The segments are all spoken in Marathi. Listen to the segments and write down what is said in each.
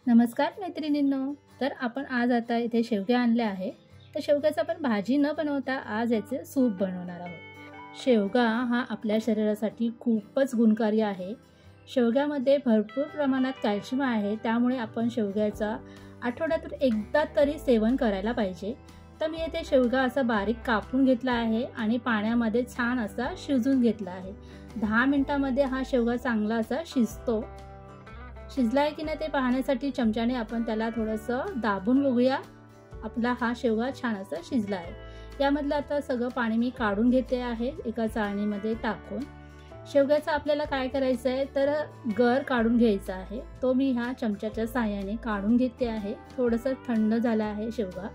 नमस्कार मैत्रिणींनो, तर आपण आज आता इथे शेवगे आणले आहे। तर शेवग्याचं आपण भाजी न बनवता आज याचे सूप बनवणार आहोत। शेवगा हा आपल्या शरीरासाठी खूपच गुणकारी आहे। शेवग्यामध्ये भरपूर प्रमाणात कॅल्शियम आहे, त्यामुळे आपण शेवग्याचा आठवड्यातून एकदा तरी सेवन करायला पाहिजे। तर मी इथे शेवगा असा बारीक कापून घेतला आहे आणि पाण्यामध्ये छान असा शिजवून घेतला आहे। 10 मिनिटांमध्ये हा शेवगा चांगला असा शिजतो। शिजला आहे की नाही ते पाहण्यासाठी चमच्याने आपण त्याला थोडंसं दाबून बघूया। आपला हा शेवगा छान असा शिजला आहे। यामधलं आता सगळं पाणी मी काढून घेते आहे एका चाळणीमध्ये टाकून। शेवग्याचं आपल्याला काय करायचं आहे तर गर काढून घ्यायचा आहे। तो मी ह्या चमच्याच्या साहाय्याने काढून घेते आहे। थोडंसं थंड झाला आहे शेवगा।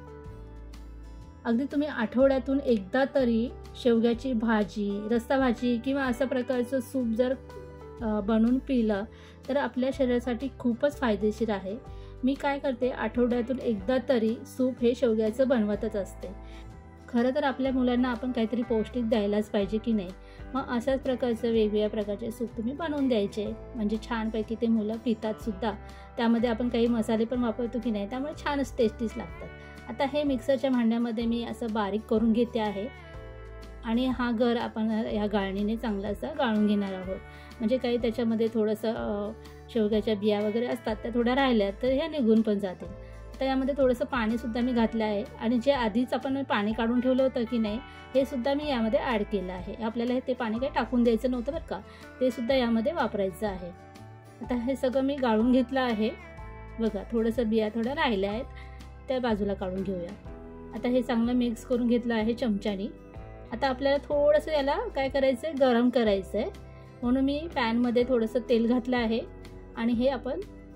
अगदी तुम्ही आठवड्यातून एकदा तरी शेवग्याची भाजी, रस्सा भाजी किंवा अशा प्रकारचं सूप जर बनवून पिलं तर आपल्या शरीरासाठी खूपच फायदेशीर आहे। मी काय करते, आठवड्यातून एकदा तरी सूप हे शेवग्याचं बनवतच असते। खरं तर आपल्या मुलांना आपण काहीतरी पौष्टिक द्यायलाच पाहिजे की नाही। मग अशाच प्रकारचं वेगवेगळ्या प्रकारचे सूप तुम्ही बनवून द्यायचे, म्हणजे छानपैकी ते मुलं पितात सुद्धा। त्यामध्ये आपण काही मसाले पण वापरतो की नाही, त्यामुळे छानच टेस्टीच लागतात। आता हे मिक्सरच्या भांड्यामध्ये मी असं बारीक करून घेते आहे आणि हा गर आपण या गाळणीने चांगला असा गाळून घेणार आहोत। म्हणजे काही त्याच्यामध्ये थोडंसं शेवग्याच्या बिया वगैरे असतात त्या थोड्या राहिल्या तर ह्या निघून पण जातील। तर यामध्ये थोडंसं पाणीसुद्धा मी घातलं आहे आणि जे आधीच आपण पाणी काढून ठेवलं होतं की नाही, हे सुद्धा मी यामध्ये ॲड केलं आहे। आपल्याला ते पाणी काही टाकून द्यायचं नव्हतं बरं का, ते सुद्धा यामध्ये वापरायचं आहे। आता हे सगळं मी गाळून घेतलं आहे बघा। थोडंसं बिया थोड्या राहिल्या आहेत, त्या बाजूला काढून घेऊया। आता हे चांगलं मिक्स करून घेतलं आहे चमच्याने। आता आपल्याला थोडंसं याला काय करायचं आहे, गरम करायचं आहे। म्हणून मी पॅनमध्ये थोडंसं तेल घातलं आहे आणि हे आपण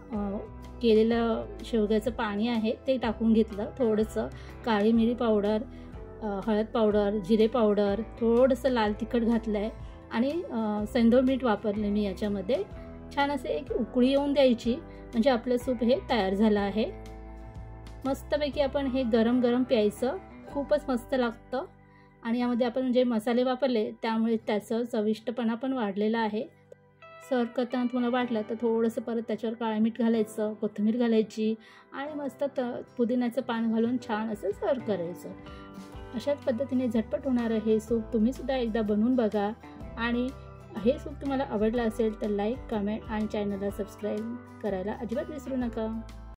केलेलं शेवग्याचं पाणी आहे ते टाकून घेतलं। थोडंसं काळी मिरी पावडर, हळद पावडर, जिरे पावडर, थोडंसं लाल तिखट घातलं आहे आणि सैंधव मीठ वापरले मी याच्यामध्ये। छान असे एक उकळी येऊन द्यायची, म्हणजे आपलं सूप हे तयार झालं आहे। मस्तपैकी आपण हे गरम गरम प्यायचं, खूपच मस्त लागतं। आणि यामध्ये आपण जे मसाले वापरले त्यामुळे त्याचं चविष्टपणा पण वाढलेला आहे। सर्व करताना तुम्हाला वाटलं तर थोडंसं परत त्याच्यावर काळं मीठ घालायचं, कोथिंबीर घालायची आणि मस्त पुदिन्याचं पान घालून छान असं सर्व करायचं। अशाच पद्धतीने झटपट होणारं हे सूप तुम्ही सुद्धा एकदा बनवून बघा। आणि हे सूप तुम्हाला आवडलं असेल तर लाईक, कमेंट आणि चॅनलला सबस्क्राईब करायला अजिबात विसरू नका।